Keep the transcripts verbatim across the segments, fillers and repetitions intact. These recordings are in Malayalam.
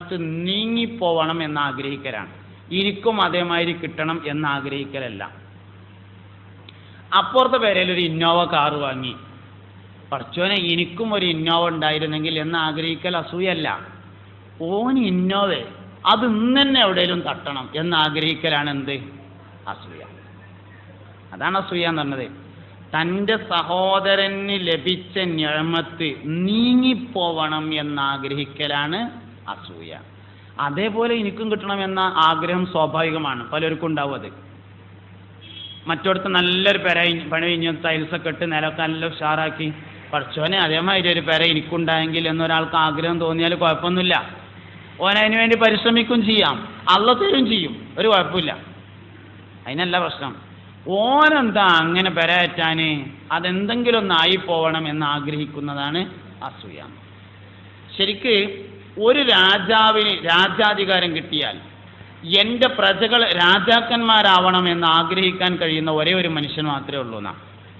നീങ്ങിപ്പോവണം എന്ന് ആഗ്രഹിക്കലാണ്. എനിക്കും അതേമാതിരി കിട്ടണം എന്ന് ആഗ്രഹിക്കലല്ല. അപ്പുറത്തെ പേരയിൽ ഒരു ഇന്നോവ കാറ് വാങ്ങി, പഠിച്ചോനെ എനിക്കും ഒരു ഇന്നോവ ഉണ്ടായിരുന്നെങ്കിൽ എന്ന് ആഗ്രഹിക്കൽ അസൂയല്ല. ഓന് ഇന്നോവ അത് ഇന്ന് തന്നെ എവിടെയെങ്കിലും തട്ടണം എന്ന് ആഗ്രഹിക്കലാണ് എന്ത്? അസൂയ. അതാണ് അസൂയ എന്ന് പറഞ്ഞത്. തൻ്റെ സഹോദരന് ലഭിച്ച നിഅമത്ത് നീങ്ങിപ്പോവണം എന്നാഗ്രഹിക്കലാണ് അസൂയ. അതേപോലെ എനിക്കും കിട്ടണം എന്ന ആഗ്രഹം സ്വാഭാവികമാണ്, പലർക്കും ഉണ്ടാവും. അത് മറ്റൊടുത്ത് നല്ലൊരു പെര പണി കഴിഞ്ഞ് ടൈൽസൊക്കെ ഇട്ട് നിലമൊക്കെ നല്ല ഉഷാറാക്കി, പഠിച്ചോനെ അതേമാതിരി ഒരു പെര എനിക്കുണ്ടായെങ്കിൽ എന്നൊരാൾക്ക് ആഗ്രഹം തോന്നിയാൽ കുഴപ്പമൊന്നുമില്ല. ഓനതിന് വേണ്ടി പരിശ്രമിക്കും ചെയ്യാം, അള്ള തരും ചെയ്യും, ഒരു കുഴപ്പമില്ല, അതിനല്ല പ്രശ്നം. ഓനെന്താ അങ്ങനെ പെരയറ്റാൻ, അതെന്തെങ്കിലും ഒന്നായി പോവണം എന്ന് ആഗ്രഹിക്കുന്നതാണ് അസൂയ. ശരിക്ക് ഒരു രാജാവിന് രാജാധികാരം കിട്ടിയാൽ എൻ്റെ പ്രജകൾ രാജാക്കന്മാരാവണം എന്ന് ആഗ്രഹിക്കാൻ കഴിയുന്ന ഒരേ ഒരു മനുഷ്യൻ മാത്രമേ ഉള്ളൂ എന്നാ.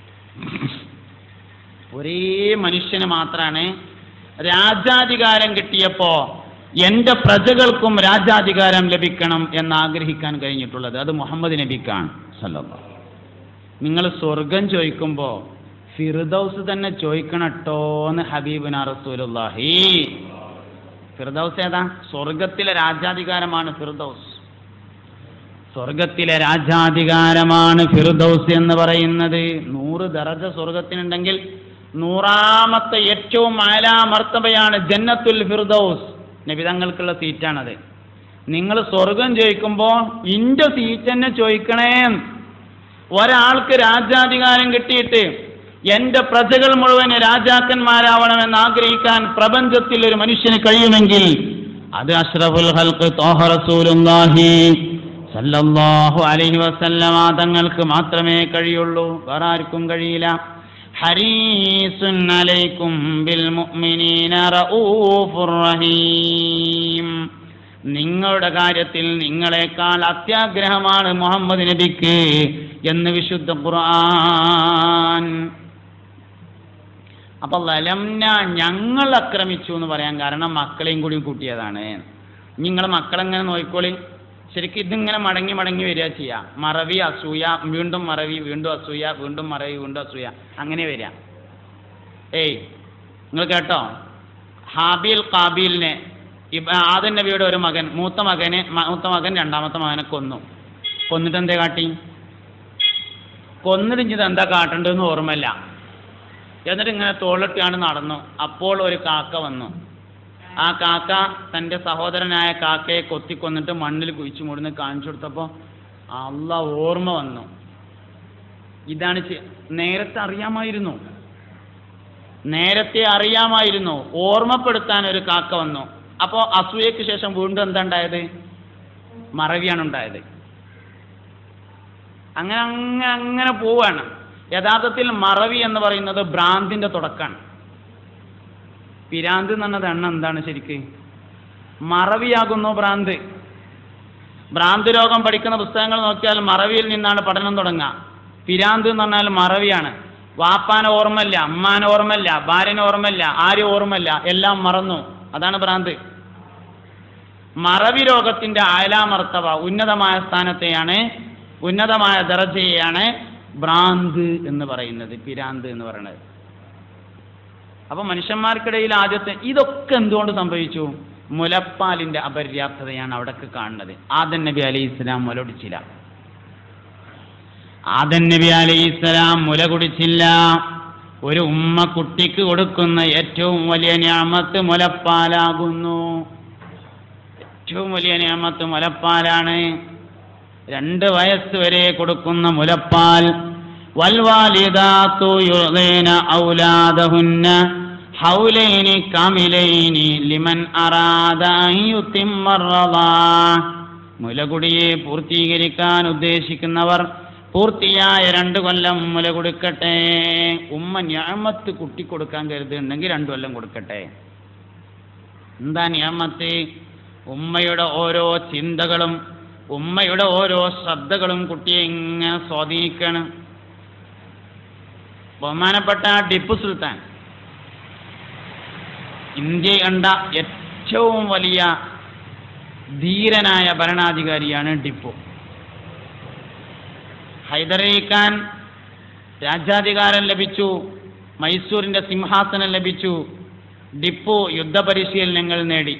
ഒരേ മനുഷ്യന് മാത്രമാണ് രാജാധികാരം കിട്ടിയപ്പോൾ എൻ്റെ പ്രജകൾക്കും രാജാധികാരം ലഭിക്കണം എന്ന് ആഗ്രഹിക്കാൻ കഴിഞ്ഞിട്ടുള്ളത്. അത് മുഹമ്മദ് നബിക്കാണ് സല്ലല്ലാഹു. നിങ്ങൾ സ്വർഗം ചോദിക്കുമ്പോൾ ഫിർദൗസ് തന്നെ ചോദിക്കണട്ടോ എന്ന് ഹബീബുനാ റസൂലുള്ളാഹി. ഫിർദൗസ് ഏതാ? സ്വർഗത്തിലെ രാജാധികാരമാണ് ഫിർദൗസ്. സ്വർഗത്തിലെ രാജാധികാരമാണ് ഫിർദൗസ് എന്ന് പറയുന്നത്. നൂറ് ദറജ സ്വർഗത്തിനുണ്ടെങ്കിൽ നൂറാമത്തെ ഏറ്റവും ആലാ മർത്തബയാണ് ജന്നത്തുൽ ഫിർദൗസ്. നബി തങ്ങൾക്കുള്ള സീറ്റാണത്. നിങ്ങൾ സ്വർഗം ചോദിക്കുമ്പോൾ ഇന്റെ സീറ്റ് തന്നെ ചോദിക്കണേ. ഒരാൾക്ക് രാജാധികാരം കിട്ടിയിട്ട് എന്റെ പ്രജകൾ മുഴുവൻ രാജാക്കന്മാരാവണമെന്ന് ആഗ്രഹിക്കാൻ പ്രപഞ്ചത്തിൽ ഒരു മനുഷ്യന് കഴിയുമെങ്കിൽ അത് അഷ്റഫുൽ ഖൽഖ് ത്വാഹ റസൂലുള്ളാഹി സല്ലല്ലാഹു അലൈഹി വസല്ലമ തങ്ങൾക്ക് മാത്രമേ കഴിയുള്ളൂ, വേറെ ആർക്കും കഴിയില്ല. ഹരീസുൻ അലൈക്കും ബിൽ മുഅ്മിനീന റഊഫുർ റഹീം. നിങ്ങളുടെ കാര്യത്തിൽ നിങ്ങളെക്കാൾ അത്യാഗ്രഹമാണ് മുഹമ്മദ് നബിക്ക് എന്ന് വിശുദ്ധ ഖുർആൻ. അപ്പൊ ലംന ഞങ്ങൾ ആക്രമിച്ചു എന്ന് പറയാൻ കാരണം മക്കളെയും കൂടി കൂട്ടിയതാണ്. നിങ്ങളെ മക്കളെങ്ങനെ നോക്കിക്കോളി. ശരിക്കും ഇതിങ്ങനെ മടങ്ങി മടങ്ങി വരിക ചെയ്യാം. മറവി, അസൂയ, വീണ്ടും മറവി, വീണ്ടും അസൂയ, വീണ്ടും മറവി, വീണ്ടും അസൂയ, അങ്ങനെ വരിക. ഏയ് നിങ്ങൾ കേട്ടോ, ഹാബീൽ കാബീലിനെ ആദം നബിയുടെ ഒരു മകൻ മൂത്ത മകനെ മൂത്ത മകൻ രണ്ടാമത്തെ മകനെ കൊന്നു. കൊന്നിട്ട് എന്തേ കാട്ടി? കൊന്നിട്ട് എന്താ കാട്ടേണ്ടതെന്ന് ഓർമ്മയില്ല. എന്നിട്ട് ഇങ്ങനെ തോളിട്ടാണ് നടന്നു. അപ്പോൾ ഒരു കാക്ക വന്നു. ആ കാക്ക തൻ്റെ സഹോദരനായ കാക്കയെ കൊത്തിക്കൊന്നിട്ട് മണ്ണിൽ കുഴിച്ചു മൂടുന്ന് കാണിച്ചു കൊടുത്തപ്പോൾ അള്ളാഹ് ഓർമ്മ വന്നു. ഇതാണ് നേരത്തെ അറിയാമായിരുന്നു നേരത്തെ അറിയാമായിരുന്നു ഓർമ്മപ്പെടുത്താൻ ഒരു കാക്ക വന്നു. അപ്പോൾ അസൂയക്ക് ശേഷം വീണ്ടും എന്താ ഉണ്ടായത്? മറവിയാണ് ഉണ്ടായത്. അങ്ങനെ അങ്ങനെ അങ്ങനെ പോവാണ്. യഥാർത്ഥത്തിൽ മറവി എന്ന് പറയുന്നത് ഭ്രാന്തിന്റെ തുടക്കമാണ്. പിരാന്ത് എന്ന് പറഞ്ഞത് എണ്ണ എന്താണ് ശരിക്ക്? മറവിയാകുന്നു ഭ്രാന്ത്. ഭ്രാന്ത് രോഗം പഠിക്കുന്ന പുസ്തകങ്ങൾ നോക്കിയാൽ മറവിയിൽ നിന്നാണ് പഠനം തുടങ്ങുക. പിരാന്ത് എന്ന് പറഞ്ഞാൽ മറവിയാണ്. വാപ്പാനെ ഓർമ്മയില്ല, അമ്മാനെ ഓർമ്മയില്ല, ഭാര്യനെ ഓർമ്മയില്ല, ആരും ഓർമ്മയില്ല, എല്ലാം മറന്നു. അതാണ് ഭ്രാന്ത്. മറവി രോഗത്തിന്റെ ആലാമർത്തവ ഉന്നതമായ സ്ഥാനത്തെയാണ്, ഉന്നതമായ ദർജയെയാണ് ഭ്രാന്ത് എന്ന് പറയുന്നത്, പിരാന്ത് എന്ന് പറയുന്നത്. അപ്പൊ മനുഷ്യന്മാർക്കിടയിൽ ആദ്യത്തെ ഇതൊക്കെ എന്തുകൊണ്ട് സംഭവിച്ചു? മുലപ്പാലിന്റെ അപര്യാപ്തതയാണ് അവിടേക്ക് കാണുന്നത്. ആദം നബി അലൈഹി ഇസ്ലാം മുല കുടിച്ചില്ല. ആദം നബി അലൈഹി ഇസ്ലാം മുല കുടിച്ചില്ല. ഒരു ഉമ്മ കുട്ടിക്ക് കൊടുക്കുന്ന ഏറ്റവും വലിയ നിഅമത്ത് മുലപ്പാലാകുന്നു. ഏറ്റവും വലിയ നിഅമത്ത് മുലപ്പാലാണ്. രണ്ട് വയസ്സ് വരെ കൊടുക്കുന്ന മുലപ്പാൽ. വൽവാലിദാതു യുർദീന ഔലാദഹുന്ന ഹൗലൈനി കാമിലൈനി ലിമൻ അറാദ അൻ യുതിമ്മ റളാ. മുലകുടിയെ പൂർത്തീകരിക്കാൻ ഉദ്ദേശിക്കുന്നവർ പൂർത്തിയായ രണ്ട് കൊല്ലം മുല കൊടുക്കട്ടെ. ഉമ്മ നിഅമത്ത് കുട്ടി കൊടുക്കാൻ കരുതുന്നുണ്ടെങ്കിൽ രണ്ടു കൊല്ലം കൊടുക്കട്ടെ. എന്താ നിഅമത്ത്? ഉമ്മയുടെ ഓരോ ചിന്തകളും ഉമ്മയുടെ ഓരോ ശ്രദ്ധകളും കുട്ടിയെ ഇങ്ങനെ സ്വാധീനിക്കണം. ബഹുമാനപ്പെട്ട ടിപ്പു സുൽത്താൻ ഇന്ത്യ കണ്ട ഏറ്റവും വലിയ ധീരനായ ഭരണാധികാരിയാണ് ടിപ്പു. ഹൈദരലി ഖാൻ രാജ്യാധികാരം ലഭിച്ചു, മൈസൂരിൻ്റെ സിംഹാസനം ലഭിച്ചു. ടിപ്പു യുദ്ധപരിശീലനങ്ങൾ നേടി,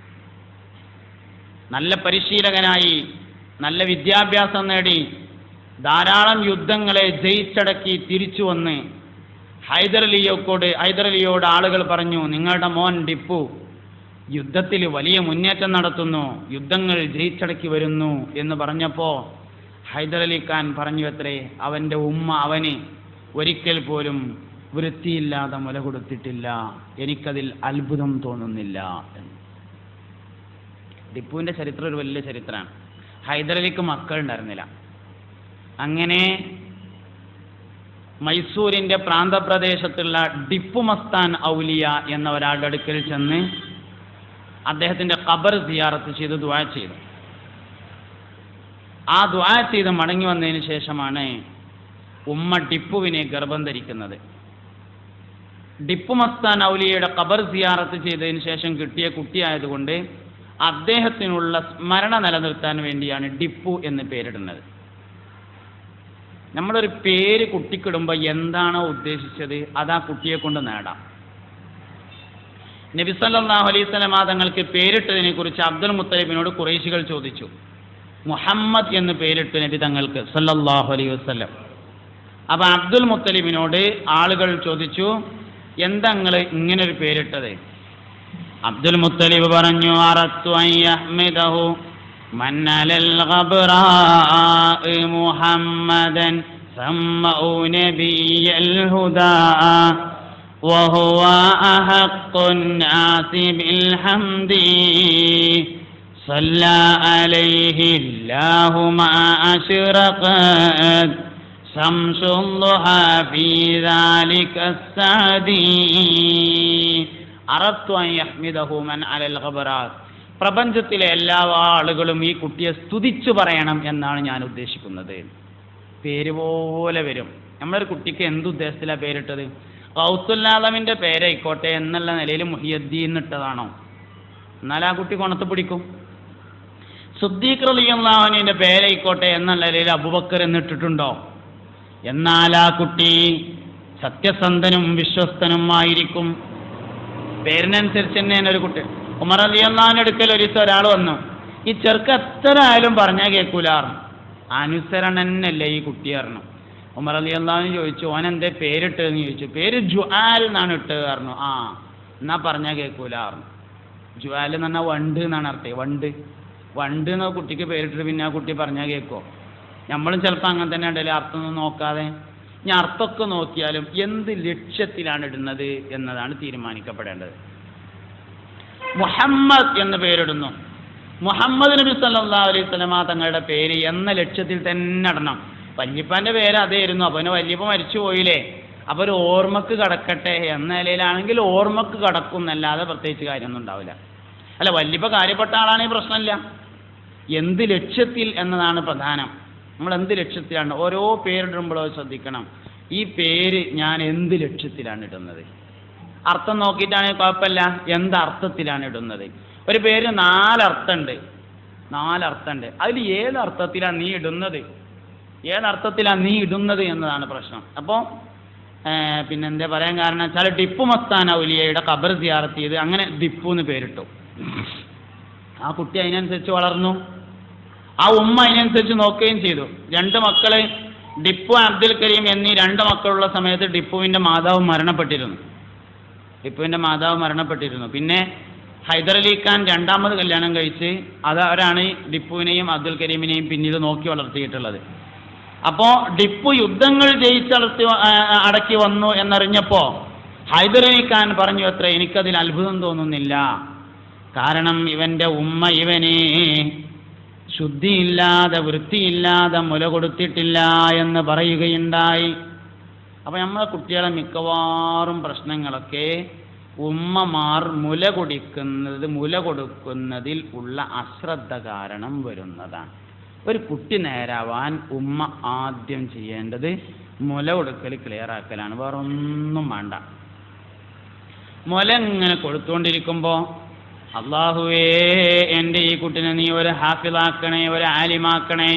നല്ല പരിശീലകനായി, നല്ല വിദ്യാഭ്യാസം നേടി, ധാരാളം യുദ്ധങ്ങളെ ജയിച്ചടക്കി തിരിച്ചു വന്ന് ഹൈദരലിയോട് ഹൈദരലിയോട് ആളുകൾ പറഞ്ഞു, നിങ്ങളുടെ മോൻ ടിപ്പു യുദ്ധത്തിൽ വലിയ മുന്നേറ്റം നടത്തുന്നു, യുദ്ധങ്ങൾ ജയിച്ചടക്കി വരുന്നു എന്ന് പറഞ്ഞപ്പോൾ ഹൈദരലി ഖാൻ പറഞ്ഞു അത്രേ, അവൻ്റെ ഉമ്മ അവന് ഒരിക്കൽ പോലും വൃത്തിയില്ലാതെ മുല കൊടുത്തിട്ടില്ല, എനിക്കതിൽ അത്ഭുതം തോന്നുന്നില്ല എന്ന്. ടിപ്പുവിൻ്റെ ചരിത്രം ഒരു വലിയ ചരിത്രമാണ്. ഹൈദരലിക്ക് മക്കളുണ്ടായിരുന്നില്ല. അങ്ങനെ മൈസൂരിൻ്റെ പ്രാന്തപ്രദേശത്തുള്ള ടിപ്പു മസ്താൻ ഔലിയ എന്ന ഒരാളുടെ അടുക്കൽ ചെന്ന് അദ്ദേഹത്തിൻ്റെ ഖബർ സിയാറത്ത് ചെയ്ത് ദുആ ചെയ്തു. ആ ദുആ ചെയ്ത് മടങ്ങി വന്നതിന് ശേഷമാണ് ഉമ്മ ടിപ്പുവിനെ ഗർഭം ധരിക്കുന്നത്. ടിപ്പു മസ്താൻ ഔലിയയുടെ ഖബർ സിയാറത്ത് ചെയ്തതിന് ശേഷം കിട്ടിയ കുട്ടിയായതുകൊണ്ട് അദ്ദേഹത്തിനുള്ള സ്മരണ നിലനിർത്താൻ വേണ്ടിയാണ് ടിപ്പു എന്ന് പേരിടുന്നത്. നമ്മളൊരു പേര് കുട്ടിക്കിടുമ്പോൾ എന്താണോ ഉദ്ദേശിച്ചത് അത് ആ കുട്ടിയെ കൊണ്ട് നേടാം. നബി സല്ലല്ലാഹു അലൈഹി വസല്ലം തങ്ങൾക്ക് പേരിട്ടതിനെ കുറിച്ച് അബ്ദുൽ മുത്തലിബിനോട് ഖുറൈശികൾ ചോദിച്ചു. മുഹമ്മദ് എന്ന് പേരിട്ടു നബി തങ്ങൾക്ക് സല്ലല്ലാഹു അലൈഹി വസല്ലം. അപ്പോൾ അബ്ദുൽ മുത്തലിബിനോട് ആളുകൾ ചോദിച്ചു, എന്താ നിങ്ങൾ ഇങ്ങനൊരു പേരിട്ടത്? അബ്ദുൽ മുത്തലിബ് പറഞ്ഞു, അറത്തു അൻ യഹ്മിദഹു മൻ അലൽ ഖബ്റാ മുഹമ്മദൻ സമ്മഉ നബിയൽ ഹുദാ വഹുവ അഹഖുൻ നാസി ബിൽ ഹംദി صلى عليه الله ما أشرقت شمس الضحى في ذلك السعدي أردت أن يحمده من على الغبرات. പ്രപഞ്ചത്തിലെ എല്ലാ ആളുകളും ഈ കുട്ടിയെ സ്തുതിച്ചു പറയണം എന്നാണ് ഞാൻ ഉദ്ദേശിക്കുന്നത്. പേര് പോലെ വരും. നമ്മളൊരു കുട്ടിക്ക് എന്തുദ്ദേശത്തിലാണ് പേരിട്ടത്? ഗൗസുൽ-ആലമിൻ്റെ പേരായിക്കോട്ടെ എന്നുള്ള നിലയിൽ മുഹിയുദ്ദീൻ ഇട്ടതാണോ? എന്നാൽ ആ കുട്ടി കൊണത്ത് പിടിക്കും. സിദ്ദീഖ് റളിയല്ലാഹു അൻഹുവിൻ്റെ പേരായിക്കോട്ടെ എന്നുള്ള നിലയിൽ അബൂബക്കർ എന്നിട്ടിട്ടുണ്ടോ? എന്നാൽ ആ കുട്ടി സത്യസന്ധനും വിശ്വസ്തനുമായിരിക്കും. പേരിനനുസരിച്ച് തന്നെയാണ് ഒരു കുട്ടി. ഉമർ റളിയല്ലാഹു അൻഹു അടുക്കൽ ഒരു ദിവസം ഒരാൾ വന്നു, ഈ ചെറുക്ക് എത്ര ആയാലും പറഞ്ഞാൽ കേൾക്കൂലാർന്നു. അനുസരണന്നല്ലേ ഈ കുട്ടി പറഞ്ഞു. ഉമർ റളിയല്ലാഹു അൻഹു ചോദിച്ചു, ഓൻ എന്തേ പേരിട്ടതെന്ന് ചോദിച്ചു. പേര് ജുആൽ എന്നാണ് ഇട്ടത് പറഞ്ഞു. ആ എന്നാ പറഞ്ഞാൽ കേൾക്കൂലാർന്നു. ജുആൽ എന്ന് പറഞ്ഞാൽ വണ്ട് എന്നാണ് അർത്ഥം. വണ്ട് വണ്ട് എന്ന കുട്ടിക്ക് പേരിട്ടിട്ട് പിന്നെ ആ കുട്ടി പറഞ്ഞാൽ കേൾക്കുമോ? നമ്മളും ചിലപ്പോൾ അങ്ങനെ തന്നെ ഉണ്ടല്ലോ, അർത്ഥമൊന്നും നോക്കാതെ. ഞാൻ അർത്ഥമൊക്കെ നോക്കിയാലും എന്ത് ലക്ഷ്യത്തിലാണ് ഇടുന്നത് എന്നതാണ് തീരുമാനിക്കപ്പെടേണ്ടത്. മുഹമ്മദ് എന്ന് പേരിടുന്നു. മുഹമ്മദ് നബി സല്ലല്ലാഹു അലൈഹി വസല്ലം തങ്ങളുടെ പേര് എന്ന ലക്ഷ്യത്തിൽ തന്നെ ഇടണം. വല്യപ്പാൻ്റെ പേര് അതായിരുന്നു. അപ്പോൾ അവന് വല്യപ്പ മരിച്ചു പോയില്ലേ, അപ്പോൾ ഒരു ഓർമ്മക്ക് കടക്കട്ടെ എന്ന നിലയിലാണെങ്കിൽ ഓർമ്മക്ക് കടക്കും എന്നല്ലാതെ പ്രത്യേകിച്ച് കാര്യമൊന്നും ഉണ്ടാവില്ല. അല്ല, വല്യപ്പ കാര്യപ്പെട്ട ആളാണെങ്കിൽ പ്രശ്നമില്ല. എന്ത് ലക്ഷ്യത്തിൽ എന്നതാണ് പ്രധാനം. നമ്മൾ എന്ത് ലക്ഷ്യത്തിലാണ് ഓരോ പേരിടുമ്പോഴോ ശ്രദ്ധിക്കണം. ഈ പേര് ഞാൻ എന്ത് ലക്ഷ്യത്തിലാണ് ഇടുന്നത്? അർത്ഥം നോക്കിയിട്ടാണെങ്കിൽ കുഴപ്പമില്ല, എന്തർത്ഥത്തിലാണ് ഇടുന്നത്? ഒരു പേര് നാലർത്ഥമുണ്ട്, നാലർത്ഥമുണ്ട്. അതിൽ ഏതർത്ഥത്തിലാണ് നീ ഇടുന്നത്, ഏതർത്ഥത്തിലാണ് നീ ഇടുന്നത് എന്നതാണ് പ്രശ്നം. അപ്പോൾ പിന്നെന്താ പറയാൻ കാരണം വെച്ചാൽ ടിപ്പു മസ്താൻ ഔലിയയുടെ ഖബർ സിയാറത്ത് ചെയ്ത് അങ്ങനെ ടിപ്പു എന്ന് പേരിട്ടു. ആ കുട്ടി അതിനനുസരിച്ച് വളർന്നു, ആ ഉമ്മ അതിനനുസരിച്ച് നോക്കുകയും ചെയ്തു. രണ്ട് മക്കളെ ടിപ്പു അബ്ദുൽ കരീം എന്നീ രണ്ട് മക്കളുള്ള സമയത്ത് ടിപ്പുവിൻ്റെ മാതാവ് മരണപ്പെട്ടിരുന്നു. ടിപ്പുവിൻ്റെ മാതാവ് മരണപ്പെട്ടിരുന്നു. പിന്നെ ഹൈദരലി ഖാൻ രണ്ടാമത് കല്യാണം കഴിച്ച് അത് അവരാണ് ടിപ്പുവിനെയും അബ്ദുൽ കരീമിനെയും പിന്നീട് നോക്കി വളർത്തിയിട്ടുള്ളത്. അപ്പോൾ ടിപ്പു യുദ്ധങ്ങൾ ജയിച്ചടത്തി അടക്കി വന്നു എന്നറിഞ്ഞപ്പോൾ ഹൈദരലി ഖാൻ പറഞ്ഞു അത്ര, എനിക്കതിൽ അത്ഭുതം തോന്നുന്നില്ല, കാരണം ഇവൻ്റെ ഉമ്മ ഇവനെ ശുദ്ധിയില്ലാതെ വൃത്തിയില്ലാതെ മുല കൊടുത്തിട്ടില്ല എന്ന് പറയുകയുണ്ടായി. അപ്പോൾ നമ്മളെ കുട്ടികളെ മിക്കവാറും പ്രശ്നങ്ങളൊക്കെ ഉമ്മമാർ മുല കൊടുക്കുന്നത് മുല കൊടുക്കുന്നതിൽ ഉള്ള അശ്രദ്ധ കാരണം വരുന്നതാണ്. ഒരു കുട്ടി നേരാവാൻ ഉമ്മ ആദ്യം ചെയ്യേണ്ടത് മുല കൊടുക്കൽ ക്ലിയർ ആക്കലാണ്, വേറൊന്നും വേണ്ട. മുല ഇങ്ങനെ കൊടുത്തുകൊണ്ടിരിക്കുമ്പോൾ അള്ളാഹുവേ എൻ്റെ ഈ കുട്ടിനെ നീ ഒരു ഹാഫിളാക്കണേ, ഒരു ആലിമാക്കണേ.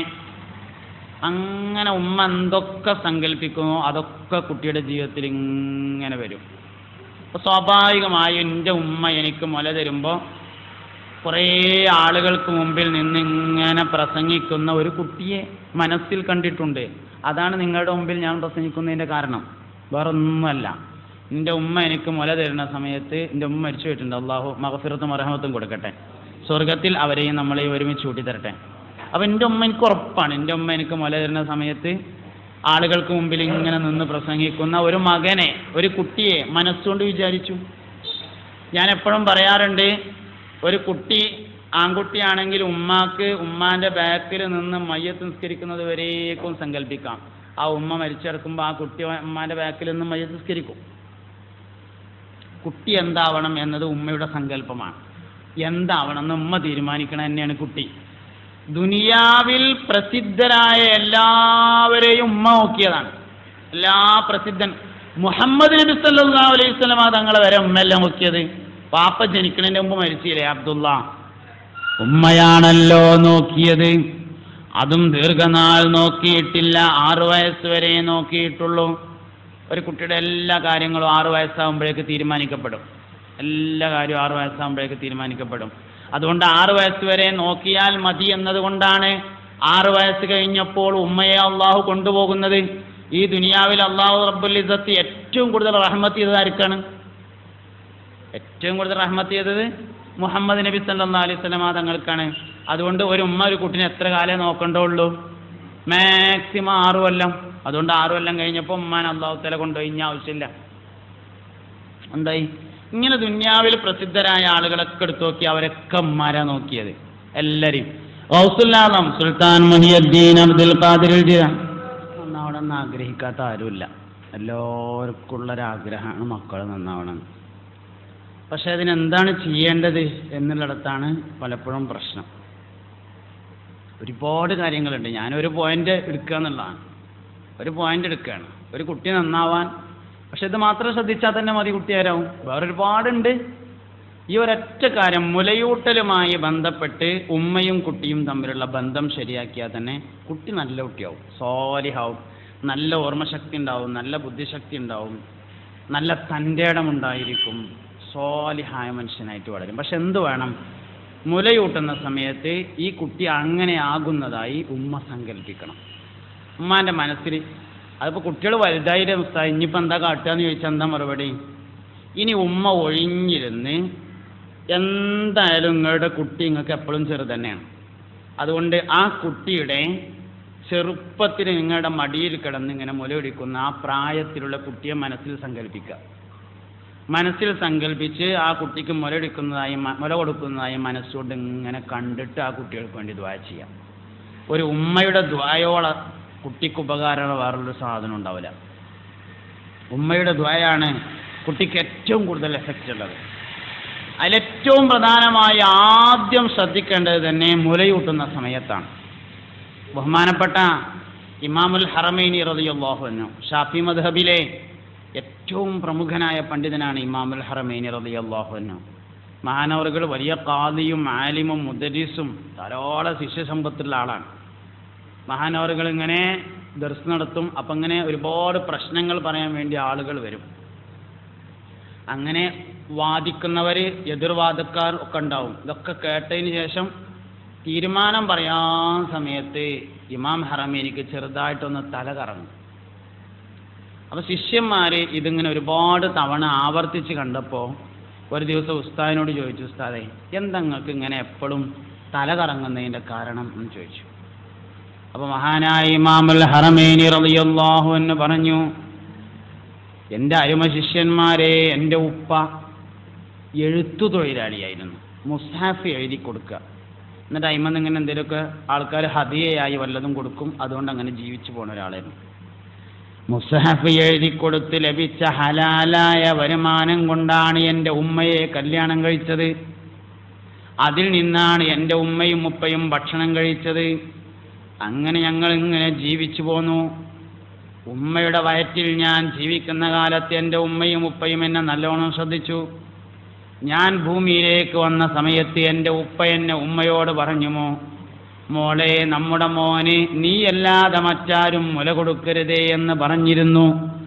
അങ്ങനെ ഉമ്മ എന്തൊക്കെ സങ്കല്പിക്കുമോ അതൊക്കെ കുട്ടിയുടെ ജീവിതത്തിൽ ഇങ്ങനെ വരും. അപ്പോൾ സ്വാഭാവികമായും എൻ്റെ ഉമ്മ എനിക്ക് മുല തരുമ്പോൾ കുറേ ആളുകൾക്ക് മുമ്പിൽ നിന്ന് ഇങ്ങനെ പ്രസംഗിക്കുന്ന ഒരു കുട്ടിയെ മനസ്സിൽ കണ്ടിട്ടുണ്ട്. അതാണ് നിങ്ങളുടെ മുമ്പിൽ ഞാൻ പ്രസംഗിക്കുന്നതിൻ്റെ കാരണം, വേറൊന്നുമല്ല. എൻ്റെ ഉമ്മ എനിക്ക് മുല തരുന്ന സമയത്ത് എൻ്റെ ഉമ്മ മരിച്ചു പോയിട്ടുണ്ട്. അള്ളാഹു മഗ്ഫിറത്തും റഹ്മത്തും കൊടുക്കട്ടെ, സ്വർഗത്തിൽ അവരെയും നമ്മളെയും ഒരുമിച്ച് കൂട്ടി തരട്ടെ. അപ്പോൾ എൻ്റെ ഉമ്മ എനിക്ക് ഉറപ്പാണ്, എൻ്റെ ഉമ്മ എനിക്ക് മുല തരുന്ന സമയത്ത് ആളുകൾക്ക് മുമ്പിൽ ഇങ്ങനെ നിന്ന് പ്രസംഗിക്കുന്ന ഒരു മകനെ, ഒരു കുട്ടിയെ മനസ്സുകൊണ്ട് വിചാരിച്ചു. ഞാൻ എപ്പോഴും പറയാറുണ്ട്, ഒരു കുട്ടി ആൺകുട്ടിയാണെങ്കിൽ ഉമ്മാക്ക് ഉമ്മാൻ്റെ ബാക്കിൽ നിന്ന് മയ്യത്ത് നിസ്കരിക്കുന്നത് വരേക്കും സങ്കല്പിക്കാം. ആ ഉമ്മ മരിച്ചെടുക്കുമ്പോൾ ആ കുട്ടി ഉമ്മാൻ്റെ ബാക്കിൽ നിന്ന് മയ്യത്ത് നിസ്കരിക്കും. കുട്ടി എന്താവണം എന്നത് ഉമ്മയുടെ സങ്കല്പമാണ്. എന്താവണം എന്ന് ഉമ്മ തീരുമാനിക്കണം തന്നെയാണ് കുട്ടി. ദുനിയാവിൽ പ്രസിദ്ധരായ എല്ലാവരെയും ഉമ്മ നോക്കിയതാണ്. എല്ലാ പ്രസിദ്ധൻ മുഹമ്മദ് നബി സല്ലല്ലാഹു അലൈഹി വസല്ലം തങ്ങളെ വരെ ഉമ്മയെല്ലാം നോക്കിയത്. പാപ്പ ജനിക്കുന്നതിൻ്റെ മുമ്പ് മരിച്ചില്ലേ അബ്ദുള്ള, ഉമ്മയാണല്ലോ നോക്കിയത്. അതും ദീർഘനാൾ നോക്കിയിട്ടില്ല, ആറു വയസ്സ് വരെ നോക്കിയിട്ടുള്ളൂ. ഒരു കുട്ടിയുടെ എല്ലാ കാര്യങ്ങളും ആറു വയസ്സാകുമ്പോഴേക്ക് തീരുമാനിക്കപ്പെടും. എല്ലാ കാര്യവും ആറു വയസ്സാകുമ്പോഴേക്ക് തീരുമാനിക്കപ്പെടും. അതുകൊണ്ട് ആറു വയസ്സ് വരെ നോക്കിയാൽ മതി എന്നതുകൊണ്ടാണ് ആറു വയസ്സ് കഴിഞ്ഞപ്പോൾ ഉമ്മയെ അള്ളാഹു കൊണ്ടുപോകുന്നത്. ഈ ദുനിയാവിൽ അള്ളാഹു റബ്ബുൽ ഇസ്സത്ത് ഏറ്റവും കൂടുതൽ റഹ്മത്ത് ചെയ്തത് ആർക്കാണ്? ഏറ്റവും കൂടുതൽ റഹ്മത്ത് ചെയ്തത് മുഹമ്മദ് നബി സല്ലല്ലാഹു അലൈഹി വസല്ലം തങ്ങൾക്കാണ്. അതുകൊണ്ട് ഒരു ഉമ്മ ഒരു കുട്ടിനെ എത്ര കാലം നോക്കണ്ടുള്ളൂ? മാക്സിമം ആറു കൊല്ലം. അതുകൊണ്ട് ആറു കൊല്ലം കഴിഞ്ഞപ്പോൾ ഉമ്മാൻ അള്ളാഹു തആല കൊണ്ടുപോയി. ഇനി ആവശ്യമില്ല. എന്തായി? ഇങ്ങനെ ദുനിയാവിൽ പ്രസിദ്ധരായ ആളുകളൊക്കെ എടുത്തു നോക്കി, അവരൊക്കെ ഉമ്മാരാ നോക്കിയത് എല്ലാവരും. ഗൗസുൽ ആലം സുൽത്താൻ മുഹിയുദ്ദീൻ അബ്ദുൽ ഖാദിർ ജിലാനി നന്നാവണമെന്ന് ആഗ്രഹിക്കാത്ത ആരുമില്ല. എല്ലാവർക്കും ഉള്ളൊരാഗ്രഹമാണ് മക്കൾ നന്നാവണം. പക്ഷെ അതിനെന്താണ് ചെയ്യേണ്ടത് എന്നുള്ളിടത്താണ് പലപ്പോഴും പ്രശ്നം. ഒരുപാട് കാര്യങ്ങളുണ്ട്. ഞാനൊരു പോയിന്റ് എടുക്കുക എന്നുള്ളതാണ്. ഒരു പോയിന്റ് എടുക്കുകയാണ്, ഒരു കുട്ടി നന്നാവാൻ. പക്ഷെ ഇത് മാത്രം ശ്രദ്ധിച്ചാൽ തന്നെ മതി കുട്ടിയാരാവും. വേറൊരുപാടുണ്ട്. ഈ ഒരൊറ്റ കാര്യം മുലയൂട്ടലുമായി ബന്ധപ്പെട്ട് ഉമ്മയും കുട്ടിയും തമ്മിലുള്ള ബന്ധം ശരിയാക്കിയാൽ തന്നെ കുട്ടി നല്ല കുട്ടിയാവും, സ്വാലിഹാവും, നല്ല ഓർമ്മശക്തി ഉണ്ടാവും, നല്ല ബുദ്ധിശക്തി ഉണ്ടാവും, നല്ല തൻ്റെ ഇടമുണ്ടായിരിക്കും, സ്വാലിഹായ മനുഷ്യനായിട്ട് വളരും. പക്ഷെ എന്ത് വേണം? മുലയൂട്ടുന്ന സമയത്ത് ഈ കുട്ടി അങ്ങനെ ആകുന്നതായി ഉമ്മ സങ്കല്പിക്കണം. ഉമ്മാൻ്റെ മനസ്സിൽ അതിപ്പോൾ കുട്ടികൾ വലുതായിട്ട് ഉസ്താദ് ഇനിയിപ്പോൾ എന്താ കാട്ടുക എന്ന് ചോദിച്ചാൽ എന്താ മറുപടി? ഇനി ഉമ്മ ഒഴിഞ്ഞിരുന്ന് എന്തായാലും നിങ്ങളുടെ കുട്ടി നിങ്ങൾക്ക് എപ്പോഴും ചെറു തന്നെയാണ്. അതുകൊണ്ട് ആ കുട്ടിയുടെ ചെറുപ്പത്തിൽ നിങ്ങളുടെ മടിയിൽ കിടന്ന് ഇങ്ങനെ മുലയൊടിക്കുന്ന ആ പ്രായത്തിലുള്ള കുട്ടിയെ മനസ്സിൽ സങ്കല്പിക്കുക. മനസ്സിൽ സങ്കല്പിച്ച് ആ കുട്ടിക്ക് മുലയൊടിക്കുന്നതായി മുല കൊടുക്കുന്നതായി മനസ്സുകൊണ്ട് ഇങ്ങനെ കണ്ടിട്ട് ആ കുട്ടികൾക്ക് വേണ്ടി ദുആ ചെയ്യാം. ഒരു ഉമ്മയുടെ ദുആയോളം കുട്ടിക്ക് ഉപകാരമുള്ള വേറൊരു സാധനം ഉണ്ടാവില്ല. ഉമ്മയുടെ ദുആയാണ് കുട്ടിക്ക് ഏറ്റവും കൂടുതൽ എഫക്റ്റ് ഉള്ളത്. അതിലേറ്റവും പ്രധാനമായി ആദ്യം ശ്രദ്ധിക്കേണ്ടത് തന്നെ മുലയൂട്ടുന്ന സമയത്താണ്. ബഹുമാനപ്പെട്ട ഇമാമുൽ ഹറമൈനി റളിയല്ലാഹു അൻഹു, ഷാഫി മദ്ഹബിലെ ഏറ്റവും പ്രമുഖനായ പണ്ഡിതനാണ് ഇമാമുൽ ഹറമൈനി റളിയല്ലാഹു അൻഹു. മഹാനവറുകൾ വലിയ ഖാദിയും ആലിമും മുദരിസും ധാരാളം ശിഷ്യസമ്പത്തുള്ള ആളാണ്. മഹാനവറുകൾ ഇങ്ങനെ ദർസ് നടത്തും. അപ്പം ഇങ്ങനെ ഒരുപാട് പ്രശ്നങ്ങൾ പറയാൻ വേണ്ടി ആളുകൾ വരും. അങ്ങനെ വാദിക്കുന്നവർ, എതിർവാദക്കാർ ഒക്കെ ഉണ്ടാവും. ഇതൊക്കെ കേട്ടതിന് ശേഷം തീരുമാനം പറയാൻ സമയത്ത് ഇമാം ഹറമൈനിക്ക് ചെറുതായിട്ടൊന്ന് തല കറങ്ങും. അപ്പോൾ ശിഷ്യന്മാർ ഇതിങ്ങനെ ഒരുപാട് തവണ ആവർത്തിച്ച് കണ്ടപ്പോൾ ഒരു ദിവസം ഉസ്താദിനോട് ചോദിച്ചു, ഉസ്താദേ എന്താ നിങ്ങൾക്ക് ഇങ്ങനെ എപ്പോഴും തല കറങ്ങുന്നതിൻ്റെ കാരണം എന്ന് ചോദിച്ചു. അപ്പോൾ മഹാനായ ഇമാമുൽ ഹറമൈനി റളിയല്ലാഹു അൻഹു പറഞ്ഞു, എൻ്റെ അരുമ ശിഷ്യന്മാരെ, എൻ്റെ ഉപ്പ എഴുത്തു തൊഴിലാളിയായിരുന്നു. മുസ്ഹാഫ് എഴുതി കൊടുക്കുക, എന്നിട്ട് അയിമന്ന് ഇങ്ങനെ എന്തെങ്കിലുമൊക്കെ ആൾക്കാർ ഹദിയയായി വല്ലതും കൊടുക്കും. അതുകൊണ്ട് അങ്ങനെ ജീവിച്ചു പോകുന്ന ഒരാളായിരുന്നു. മുസ്ഹഫ് എഴുതി കൊടുത്ത് ലഭിച്ച ഹലാലായ വരുമാനം കൊണ്ടാണ് എൻ്റെ ഉമ്മയെ കല്യാണം കഴിച്ചത്. അതിൽ നിന്നാണ് എൻ്റെ ഉമ്മയും ഉപ്പയും ഭക്ഷണം കഴിച്ചത്. അങ്ങനെ ഞങ്ങൾ ഇങ്ങനെ ജീവിച്ചു പോന്നു. ഉമ്മയുടെ വയറ്റിൽ ഞാൻ ജീവിക്കുന്ന കാലത്ത് എൻ്റെ ഉമ്മയും ഉപ്പയും എന്നെ നല്ലോണം ശ്രദ്ധിച്ചു. ഞാൻ ഭൂമിയിലേക്ക് വന്ന സമയത്ത് എൻ്റെ ഉപ്പ എന്നെ ഉമ്മയോട് പറഞ്ഞുമോ, മോളെ നമ്മുടെ മോന് നീയല്ലാതെ മറ്റാരും മുല കൊടുക്കരുതേ എന്ന് പറഞ്ഞിരുന്നു.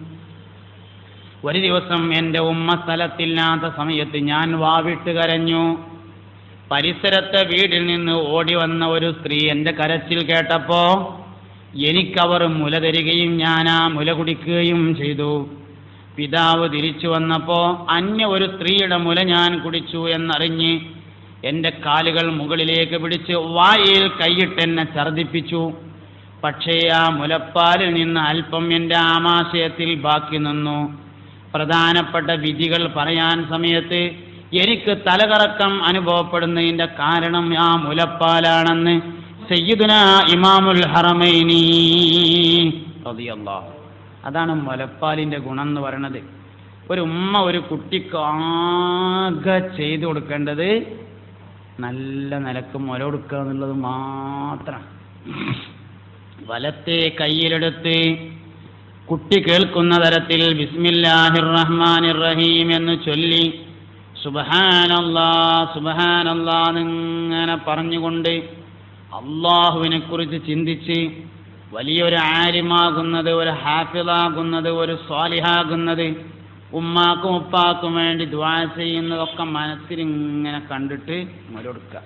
ഒരു ദിവസം എൻ്റെ ഉമ്മ സ്ഥലത്തില്ലാത്ത സമയത്ത് ഞാൻ വാവിട്ട് കരഞ്ഞു. പരിസരത്തെ വീട്ടിൽ നിന്ന് ഓടി വന്ന ഒരു സ്ത്രീ എൻ്റെ കരച്ചിൽ കേട്ടപ്പോ എനിക്കവർ മുല തരികയും ഞാൻ ആ മുല കുടിക്കുകയും ചെയ്തു. പിതാവ് തിരിച്ചു വന്നപ്പോ അന്യ ഒരു സ്ത്രീയുടെ മുല ഞാൻ കുടിച്ചു എന്നറിഞ്ഞ് എൻ്റെ കാലുകൾ മുകളിലേക്ക് പിടിച്ച് വായിൽ കൈയിട്ടെന്നെ ഛർദിപ്പിച്ചു. പക്ഷേ ആ മുലപ്പാലിൽ നിന്ന് അല്പം എൻ്റെ ആമാശയത്തിൽ ബാക്കി നിന്നു. പ്രധാനപ്പെട്ട വിധികൾ പറയാൻ സമയത്ത് എനിക്ക് തലകറക്കം അനുഭവപ്പെടുന്നതിൻ്റെ കാരണം ആ മുലപ്പാലാണെന്ന് സയ്യിദുനാ ഇമാമുൽ ഹറമൈനി റളിയല്ലാഹു. അതാണ് മുലപ്പാലിൻ്റെ ഗുണം എന്ന് പറയുന്നത്. ഒരു ഉമ്മ ഒരു കുട്ടിക്ക് ആകെ ചെയ്തു കൊടുക്കേണ്ടത് നല്ല നിലക്ക് മുല കൊടുക്കുക എന്നുള്ളത് മാത്രം. വലത്തെ കയ്യിലെടുത്ത് കുട്ടി കേൾക്കുന്ന തരത്തിൽ ബിസ്മില്ലാഹിർ റഹ്മാനിർ റഹീം എന്ന് ചൊല്ലി സുബ്ഹാനല്ലാഹ് സുബ്ഹാനല്ലാഹ് എന്നിങ്ങനെ പറഞ്ഞുകൊണ്ട് അള്ളാഹുവിനെ കുറിച്ച് ചിന്തിച്ച് വലിയൊരു ആലിമാകുന്നത്, ഒരു ഹാഫിളാകുന്നത്, ഒരു സ്വാലിഹാകുന്നത്, ഉമ്മാക്കും ഉപ്പാക്കും വേണ്ടി ദുആ ചെയ്യുന്നതൊക്കെ മനസ്സിൽ ഇങ്ങനെ കണ്ടിട്ട് മുലകൊടുക്കുക.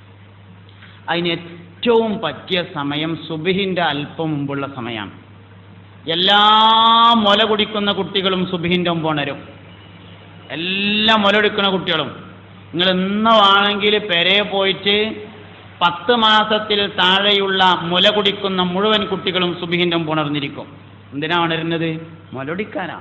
അതിന് ഏറ്റവും പറ്റിയ സമയം സുബ്ഹിന്റെ അല്പം മുമ്പുള്ള സമയമാണ്. എല്ലാ മുല കുടിക്കുന്ന കുട്ടികളും സുബ്ഹിന്റെ മുമ്പ് ഉണരും. എല്ലാ മുല കുടിക്കുന്ന കുട്ടികളും നിങ്ങൾ ഇന്നാണെങ്കിൽ പെരയെ പോയിട്ട് പത്ത് മാസത്തിൽ താഴെയുള്ള മുല കുടിക്കുന്ന മുഴുവൻ കുട്ടികളും സുബ്ഹിന്റെ മുമ്പ് ഉണർന്നിരിക്കും. എന്തിനാ ഉണരുന്നത്? മുല കുടിക്കാനാണ്.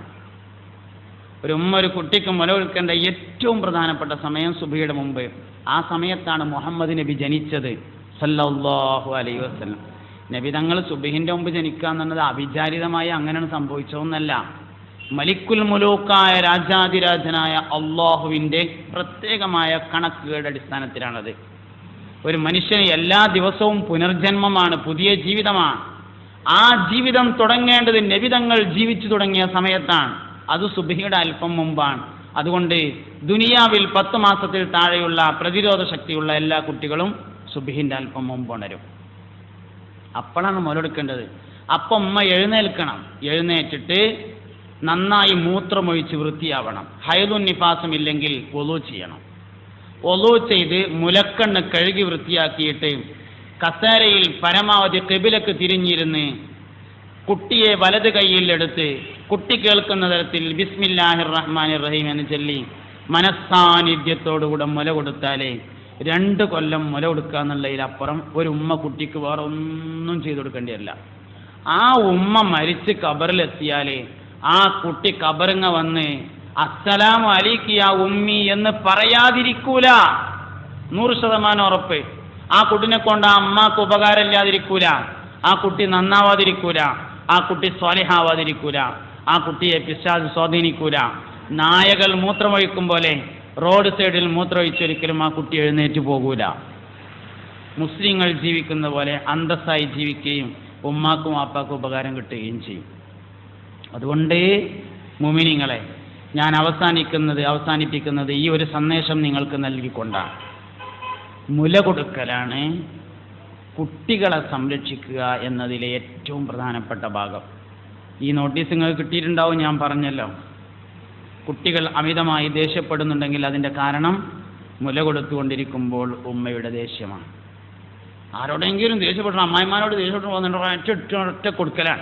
ഒരു ഉമ്മ ഒരു കുട്ടിക്ക് മുല കൊടുക്കേണ്ട ഏറ്റവും പ്രധാനപ്പെട്ട സമയം സുബ്ഹിയുടെ മുമ്പ്. ആ സമയത്താണ് മുഹമ്മദ് നബി ജനിച്ചത് സല്ലല്ലാഹു അലൈഹി വസല്ലം. നബി തങ്ങൾ സുബ്ഹിന്റെ മുമ്പ് ജനിക്കുക എന്നുള്ളത് അവിചാരിതമായി അങ്ങനെയാണ് സംഭവിച്ചതൊന്നല്ല. മലിക്കുൽ മുലൂക്കായ രാജാതിരാജനായ അള്ളാഹുവിൻ്റെ പ്രത്യേകമായ കണക്കുകളുടെ അടിസ്ഥാനത്തിലാണത്. ഒരു മനുഷ്യന് എല്ലാ ദിവസവും പുനർജന്മമാണ്, പുതിയ ജീവിതമാണ്. ആ ജീവിതം തുടങ്ങേണ്ടത് നബി തങ്ങൾ ജീവിച്ചു തുടങ്ങിയ സമയത്താണ്. അത് സുബ്ഹിയുടെ അല്പം മുമ്പാണ്. അതുകൊണ്ട് ദുനിയാവിൽ പത്ത് മാസത്തിൽ താഴെയുള്ള പ്രതിരോധ ശക്തിയുള്ള എല്ലാ കുട്ടികളും സുബ്ഹിന്റെ അല്പം മുമ്പ് ഉണരും. അപ്പോഴാണ് മുലയെടുക്കേണ്ടത്. അപ്പം ഉമ്മ എഴുന്നേൽക്കണം. എഴുന്നേറ്റിട്ട് നന്നായി മൂത്രമൊഴിച്ച് വൃത്തിയാവണം. ഹൈദുൻ നിഫാസും ഇല്ലെങ്കിൽ ഒളു ചെയ്യണം. ഒളു ചെയ്ത് മുലക്കണ്ണ് കഴുകി വൃത്തിയാക്കിയിട്ട് കസേരയിൽ പരമാവധി ഖിബിലക്ക് തിരിഞ്ഞിരുന്ന് കുട്ടിയെ വലത് കൈയിലെടുത്ത് കുട്ടി കേൾക്കുന്ന തരത്തിൽ ബിസ്മില്ലാഹിർ റഹ്മാനിർ റഹീം എന്ന് ചൊല്ലി മനസ്സാന്നിധ്യത്തോടുകൂടെ മുല കൊടുത്താലേ രണ്ട് കൊല്ലം മുല കൊടുക്കുക എന്നുള്ളതിലപ്പുറം ഒരു ഉമ്മ കുട്ടിക്ക് വേറെ ഒന്നും ചെയ്തു കൊടുക്കേണ്ടിയല്ല. ആ ഉമ്മ മരിച്ച് ഖബറിലെത്തിയാൽ ആ കുട്ടി ഖബറിങ്ങ വന്ന് അസ്സലാമു അലൈക്കി യാ ഉമ്മി എന്ന് പറയാതിരിക്കൂല. നൂറ് ശതമാനം ഉറപ്പ്. ആ കുട്ടിനെ കൊണ്ട് ആ അമ്മക്ക് ഉപകാരമില്ലാതിരിക്കൂല. ആ കുട്ടി നന്നാവാതിരിക്കൂല. ആ കുട്ടി സ്വാലിഹാവാതിരിക്കൂല. ആ കുട്ടിയെ പിശാച് സ്വാധീനിക്കൂല. നായകൾ മൂത്രമൊഴിക്കും പോലെ റോഡ് സൈഡിൽ മൂത്രമൊഴിച്ചൊരിക്കലും ആ കുട്ടി എഴുന്നേറ്റ് പോകൂല. മുസ്ലിങ്ങൾ ജീവിക്കുന്ന പോലെ അന്തസ്സായി ജീവിക്കുകയും ഉമ്മാക്കും വാപ്പാക്കും ഉപകാരം കിട്ടുകയും ചെയ്യും. അതുകൊണ്ട് മുഅ്മിനീങ്ങളെ, ഞാൻ അവസാനിക്കുന്നത് അവസാനിപ്പിക്കുന്നത് ഈ ഒരു സന്ദേശം നിങ്ങൾക്ക് നൽകിക്കൊണ്ടാണ്. മുല കൊടുക്കലാണ് കുട്ടികളെ സംരക്ഷിക്കുക എന്നതിലെ ഏറ്റവും പ്രധാനപ്പെട്ട ഭാഗം. ഈ നോട്ടീസ് നിങ്ങൾക്ക് കിട്ടിയിട്ടുണ്ടാവും. ഞാൻ പറഞ്ഞല്ലോ, കുട്ടികൾ അമിതമായി ദേഷ്യപ്പെടുന്നുണ്ടെങ്കിൽ അതിൻ്റെ കാരണം മുല കൊടുത്തുകൊണ്ടിരിക്കുമ്പോൾ ഉമ്മയുടെ ദേഷ്യമാണ്. ആരോടെങ്കിലും ദേഷ്യപ്പെടണം, അമ്മായിമാരോട് ദേഷ്യപ്പെട്ടു പോകുന്നുണ്ടോ ഒറ്റ ഒറ്റ കൊടുക്കലാണ്.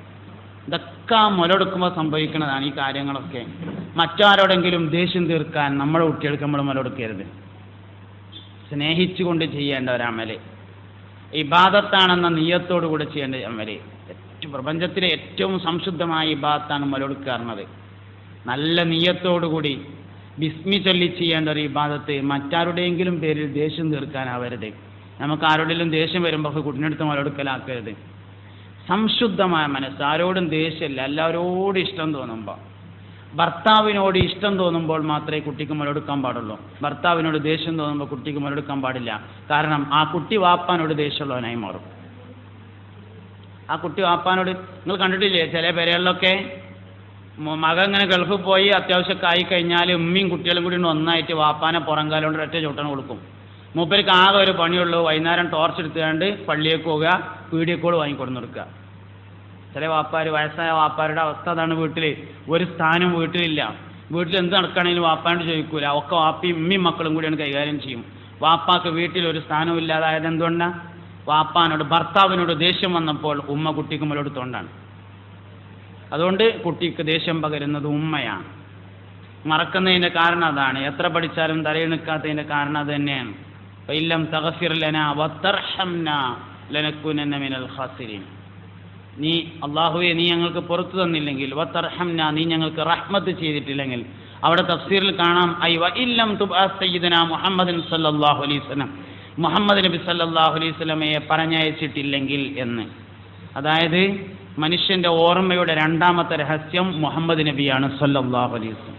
ഇതൊക്കെ മുല കൊടുക്കുമ്പോൾ സംഭവിക്കുന്നതാണ് ഈ കാര്യങ്ങളൊക്കെ. മറ്റാരോടെങ്കിലും ദേഷ്യം തീർക്കാൻ നമ്മുടെ കുട്ടികൾക്ക് നമ്മൾ മുല കൊടുക്കരുത്. സ്നേഹിച്ചുകൊണ്ട് ചെയ്യേണ്ട ഒരമല്, ഇബാദത്താണെന്ന നിയ്യത്തോടു കൂടെ ചെയ്യേണ്ട അമല്. ഏറ്റവും പ്രപഞ്ചത്തിലെ ഏറ്റവും സംശുദ്ധമായ ഇബാദത്താണ് മുല കൊടുക്കാറുള്ളത്. നല്ല നിയ്യത്തോടുകൂടി ബിസ്മി ചൊല്ലി ചെയ്യേണ്ട ഒരു ഇബാദത്ത് മറ്റാരുടെയെങ്കിലും പേരിൽ ദേഷ്യം തീർക്കാനാവരുത്. നമുക്ക് ആരോടെങ്കിലും ദേഷ്യം വരുമ്പോൾ കുട്ടിനെടുത്ത് മുല കൊടുക്കലാക്കരുത്. സംശുദ്ധമായ മനസ്സ്, ആരോടും ദേഷ്യമില്ല, എല്ലാവരോടും ഇഷ്ടം തോന്നുമ്പോൾ, ഭർത്താവിനോട് ഇഷ്ടം തോന്നുമ്പോൾ മാത്രമേ കുട്ടിക്ക് മുലകൊടുക്കാൻ പാടുള്ളൂ. ഭർത്താവിനോട് ദേഷ്യം തോന്നുമ്പോൾ കുട്ടിക്ക് മുലകൊടുക്കാൻ പാടില്ല. കാരണം ആ കുട്ടി വാപ്പാനോട് ദേഷ്യമുള്ളവനായി മാറും. ആ കുട്ടി വാപ്പാനോട്, നിങ്ങൾ കണ്ടിട്ടില്ലേ ചില പേരുകളിലൊക്കെ മകൻ ഇങ്ങനെ ഗൾഫിൽ പോയി അത്യാവശ്യമൊക്കെ ആയി കഴിഞ്ഞാൽ ഉമ്മയും കുട്ടികളും കൂടി ഒന്നായിട്ട് വാപ്പാനെ പുറംകാലം കൊണ്ട് ഒറ്റ ചൂട്ടണം കൊടുക്കും. മൂപ്പർക്ക് ആകെ ഒരു പണിയുള്ളൂ, വൈകുന്നേരം ടോർച്ച് എടുത്തുകൊണ്ട് പള്ളിയേക്ക് പോവുക, വീഡിയോ കോൾ വാങ്ങിക്കൊണ്ടു കൊടുക്കുക. ചില വാപ്പാർ, വയസ്സായ വാപ്പാരുടെ അവസ്ഥ അതാണ്. വീട്ടിൽ ഒരു സ്ഥാനം വീട്ടിലില്ല. വീട്ടിൽ എന്ത് നടക്കുകയാണെങ്കിലും വാപ്പാണ്ട് ചോദിക്കൂല, ഒക്കെ വാപ്പയും ഉമ്മയും മക്കളും കൂടിയാണ് കൈകാര്യം ചെയ്യും. വാപ്പാക്ക് വീട്ടിൽ ഒരു സ്ഥാനവും ഇല്ലാതായത് എന്തുകൊണ്ടാണ്? വാപ്പാനോട് ഭർത്താവിനോട് ദേഷ്യം വന്നപ്പോൾ ഉമ്മ കുട്ടിക്ക് മുലകൊടുത്തോണ്ടാണ്. അതുകൊണ്ട് കുട്ടിക്ക് ദേഷ്യം പകരുന്നത് ഉമ്മയാണ്. മറക്കുന്നതിൻ്റെ കാരണം അതാണ്. എത്ര പഠിച്ചാലും തലയിൽ നിൽക്കാത്തതിൻ്റെ കാരണം അത് തന്നെയാണ്. ഫഇല്ലം തഗ്ഫിർ ലനാ വതർഹംനാ ലനകൂനന്ന മിനൽ ഖാസിരീൻ. നീ അല്ലാഹുവേ നീ ഞങ്ങൾക്ക് പുറത്തു തന്നില്ലെങ്കിൽ, വതർഹംനാ നീ ഞങ്ങൾക്ക് റഹ്മത്ത് ചെയ്തിട്ടില്ലെങ്കിൽ, അവിടെ തഫ്സീറിൽ കാണാം ഐ വഇല്ലം തുബ്അസ് സയ്യിദനാ മുഹമ്മദൻ സല്ലല്ലാഹു അലൈഹി വസല്ലം, മുഹമ്മദ് നബി സല്ലല്ലാഹു അലൈഹി വസല്ലമയെ പറഞ്ഞയച്ചിട്ടില്ലെങ്കിൽ എന്ന്. അതായത് മനുഷ്യന്റെ ഓർമ്മയുടെ രണ്ടാമത്തെ രഹസ്യം മുഹമ്മദ് നബിയാണ് സല്ലല്ലാഹു അലൈഹി വസല്ലം.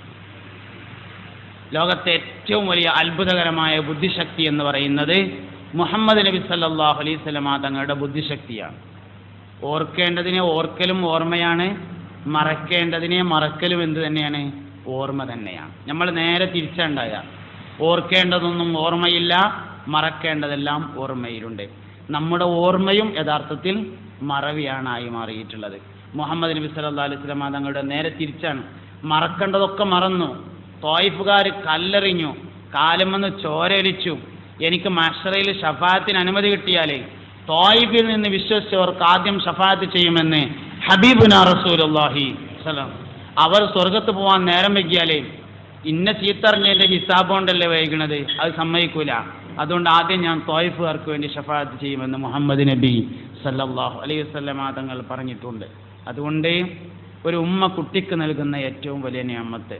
ലോകത്തെ ഏറ്റവും വലിയ അത്ഭുതകരമായ ബുദ്ധിശക്തി എന്ന് പറയുന്നത് മുഹമ്മദ് നബി സല്ലല്ലാഹു അലൈഹി വസല്ലമ തങ്ങളുടെ ബുദ്ധിശക്തിയാണ്. ഓർക്കേണ്ടതിനെ ഓർക്കലും ഓർമ്മയാണ്, മറക്കേണ്ടതിനെ മറക്കലും എന്ത് തന്നെയാണ്? ഓർമ്മ തന്നെയാണ്. നമ്മൾ നേരെ തിരിച്ചുണ്ടായ ഓർക്കേണ്ടതൊന്നും ഓർമ്മയില്ല, മറക്കേണ്ടതെല്ലാം ഓർമ്മയിലുണ്ട്. നമ്മുടെ ഓർമ്മയും യഥാർത്ഥത്തിൽ മറവിയാണായി മാറിയിട്ടുള്ളത്. മുഹമ്മദ് നബി സല്ലല്ലാഹു അലൈഹി വസല്ലമ തങ്ങളുടെ നേരെ തിരിച്ചാണ്. മറക്കേണ്ടതൊക്കെ മറന്നു. ത്വായിഫുകാർ കല്ലെറിഞ്ഞു, കാലുമെന്ന് ചോരലിച്ചു. എനിക്ക് മഹ്ശറയിൽ ഷഫാഅത്തിന് അനുമതി കിട്ടിയാലേ ത്വായിഫിൽ നിന്ന് വിശ്വസിച്ചവർക്ക് ആദ്യം ഷഫാഅത്ത് ചെയ്യുമെന്ന് ഹബീബുനാ റസൂലുള്ളാഹി സല്ലല്ലാഹു അലൈഹി വസല്ലം. അവർ സ്വർഗത്ത് പോകാൻ നേരം വൈകിയാലേ ഇന്ന ചീത്തറിഞ്ഞതിൻ്റെ ഹിസാബ് കൊണ്ടല്ലേ വൈകണത്, അത് സമ്മതിക്കൂല. അതുകൊണ്ട് ആദ്യം ഞാൻ ത്വായിഫുകാർക്ക് വേണ്ടി ഷഫാഅത്ത് ചെയ്യുമെന്ന് മുഹമ്മദ് നബി സല്ലല്ലാഹു അലൈഹി വസല്ലമ തങ്ങൾ പറഞ്ഞിട്ടുണ്ട്. അതുകൊണ്ട് ഒരു ഉമ്മ കുട്ടിക്ക് നൽകുന്ന ഏറ്റവും വലിയ നിഅമത്ത്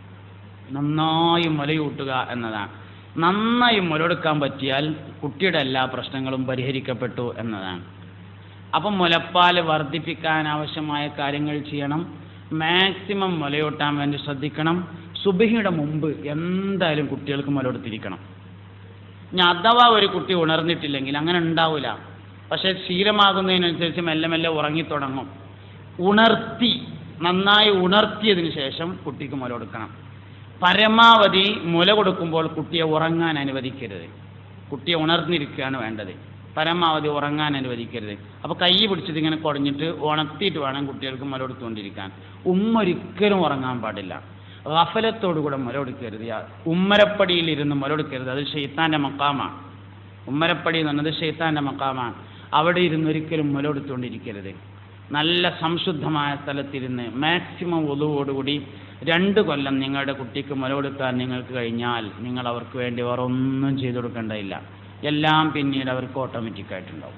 നന്നായി മുലയൂട്ടുക എന്നതാണ്. നന്നായി മുലയെടുക്കാൻ പറ്റിയാൽ കുട്ടിയുടെ എല്ലാ പ്രശ്നങ്ങളും പരിഹരിക്കപ്പെട്ടു എന്നതാണ്. അപ്പം മുലപ്പാൽ വർദ്ധിപ്പിക്കാൻ ആവശ്യമായ കാര്യങ്ങൾ ചെയ്യണം. മാക്സിമം മുലയൂട്ടാൻ വേണ്ടി ശ്രദ്ധിക്കണം. സുബഹിയുടെ മുമ്പ് എന്തായാലും കുട്ടികൾക്ക് മുലയെടുത്തിരിക്കണം. ഇനി അഥവാ ഒരു കുട്ടി ഉണർന്നിട്ടില്ലെങ്കിൽ അങ്ങനെ ഉണ്ടാവില്ല. പക്ഷേ ശീലമാകുന്നതിനനുസരിച്ച് മെല്ലെ മെല്ലെ ഉറങ്ങിത്തുടങ്ങും. ഉണർത്തി നന്നായി ഉണർത്തിയതിന് ശേഷം കുട്ടിക്ക് മുലയെടുക്കണം. പരമാവധി മുല കൊടുക്കുമ്പോൾ കുട്ടിയെ ഉറങ്ങാൻ അനുവദിക്കരുത്. കുട്ടിയെ ഉണർന്നിരിക്കുകയാണ് വേണ്ടത്. പരമാവധി ഉറങ്ങാൻ അനുവദിക്കരുത്. അപ്പോൾ കൈ പിടിച്ചിട്ട് ഇങ്ങനെ കുടഞ്ഞിട്ട് ഉണർത്തിയിട്ട് വേണം കുട്ടികൾക്ക് മുല കൊടുത്തുകൊണ്ടിരിക്കാൻ. ഉമ്മ ഒരിക്കലും ഉറങ്ങാൻ പാടില്ല. ഗഫലത്തോടുകൂടെ മുല കൊടുക്കരുത്. ഉമ്മരപ്പടിയിൽ ഇരുന്ന് മുല കൊടുക്കരുത്. അത് ശൈത്താൻ്റെ മക്കാമാണ്. ഉമ്മരപ്പടി എന്ന് പറഞ്ഞത് ശൈത്താൻ്റെ മക്കാമാണ്. അവിടെ ഇരുന്ന് ഒരിക്കലും മുല കൊടുത്തുകൊണ്ടിരിക്കരുത്. നല്ല സംശുദ്ധമായ സ്ഥലത്തിരുന്ന് മാക്സിമം ഒതുവോടുകൂടി രണ്ട് കൊല്ലം നിങ്ങളുടെ കുട്ടിക്ക് മുല കൊടുക്കാൻ നിങ്ങൾക്ക് കഴിഞ്ഞാൽ നിങ്ങൾ അവർക്ക് വേണ്ടി വേറെ ഒന്നും ചെയ്തു കൊടുക്കേണ്ടതില്ല. എല്ലാം പിന്നീട് അവർക്ക് ഓട്ടോമാറ്റിക്കായിട്ടുണ്ടാവും.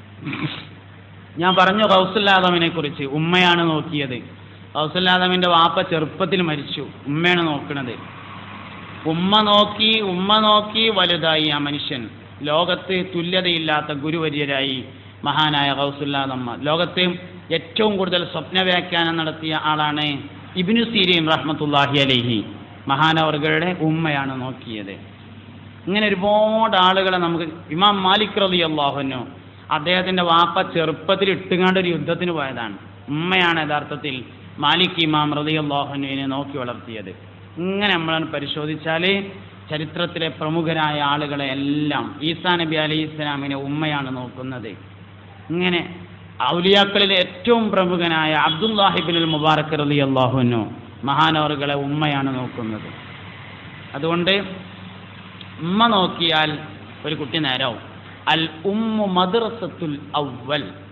ഞാൻ പറഞ്ഞു ഗൗസുൽ ആദമിനെ കുറിച്ച്. ഉമ്മയാണ് നോക്കിയത്. ഗൗസുൽ ആദമിൻ്റെ വാപ്പ ചെറുപ്പത്തിൽ മരിച്ചു. ഉമ്മയാണ് നോക്കുന്നത്. ഉമ്മ നോക്കി ഉമ്മ നോക്കി വലുതായി ആ മനുഷ്യൻ. ലോകത്ത് തുല്യതയില്ലാത്ത ഗുരുവര്യരായി മഹാനായ ഗൗസുൽ ആദം. ലോകത്ത് ഏറ്റവും കൂടുതൽ സ്വപ്ന വ്യാഖ്യാനം നടത്തിയ ആളാണ് ഇബ്നു സീരീൻ റഹ്മത്തുള്ളാഹി അലൈഹി. മഹാനവർകളുടെ ഉമ്മയാണ് നോക്കിയത്. ഇങ്ങനെ ഒരുപാട് ആളുകളെ നമുക്ക്. ഇമാം മാലിക് റളിയല്ലാഹു അൻഹു അദ്ദേഹത്തിൻ്റെ വാപ്പ ചെറുപ്പത്തിൽ ഇട്ടുകാണ്ട് ഒരു യുദ്ധത്തിന് പോയതാണ്. ഉമ്മയാണ് യഥാർത്ഥത്തിൽ മാലിക് ഇമാം റളിയല്ലാഹു അൻഹുവിനെ നോക്കി വളർത്തിയത്. ഇങ്ങനെ നമ്മൾ പരിശോധിച്ചാൽ ചരിത്രത്തിലെ പ്രമുഖരായ ആളുകളെ എല്ലാം ഈസാ നബി അലൈഹി ഇസ്ലാമിനെ ഉമ്മയാണ് നോക്കുന്നത്. ഇങ്ങനെ ഔലിയാക്കളിലെ ഏറ്റവും പ്രമുഖനായ അബ്ദുല്ലാഹി ഇബ്നുൽ മുബാറക് റളിയല്ലാഹു അൻഹു മഹാനവറുകളെ ഉമ്മയാണ് നോക്കുന്നത്. അതുകൊണ്ട് ഉമ്മ നോക്കിയാൽ ഒരു കുട്ടി നേരാവും. അൽ ഉമ്മു മദ്റസത്തുൽ അവ്വൽ.